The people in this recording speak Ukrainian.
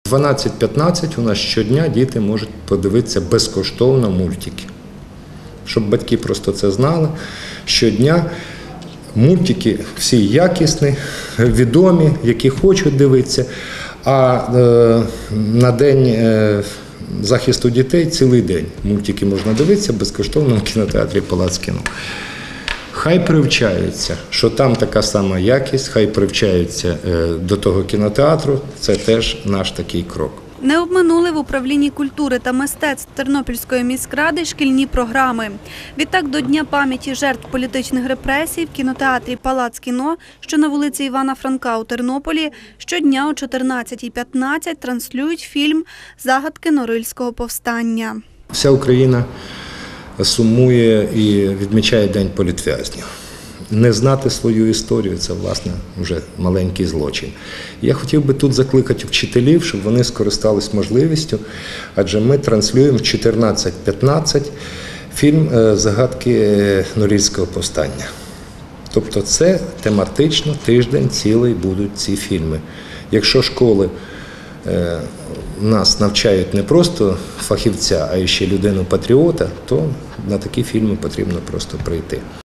12-15 у нас щодня діти можуть подивитися безкоштовно мультики. Щоб батьки просто це знали, щодня мультики всі якісні, відомі, які хочуть дивитися, а на День захисту дітей цілий день мультики можна дивитися безкоштовно в кінотеатрі «Палац кіно». Хай привчаються, що там така сама якість, хай привчаються до того кінотеатру, це теж наш такий крок. Не обминули в управлінні культури та мистецтв Тернопільської міськради шкільні програми. Відтак до Дня пам'яті жертв політичних репресій в кінотеатрі «Палац кіно», що на вулиці Івана Франка у Тернополі, щодня о 14:15 транслюють фільм «Загадки Норильського повстання». Вся Україна сумує і відмічає День політв'язнів. Не знати свою історію – це, власне, вже маленький злочин. Я хотів би тут закликати вчителів, щоб вони скористались можливістю, адже ми транслюємо в 14:15 фільм «Загадки Норильського повстання». Тобто це тематично тиждень цілий будуть ці фільми. Якщо школи нас навчають не просто фахівця, а ще людину-патріота, то на такі фільми потрібно просто прийти.